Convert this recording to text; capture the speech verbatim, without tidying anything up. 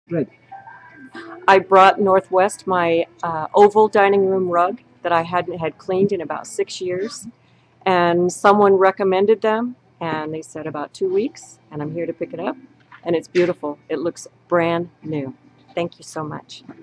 Good. I brought Northwest my uh, oval dining room rug that I hadn't had cleaned in about six years, and someone recommended them, and they said about two weeks, and I'm here to pick it up, and it's beautiful. It looks brand new. Thank you so much.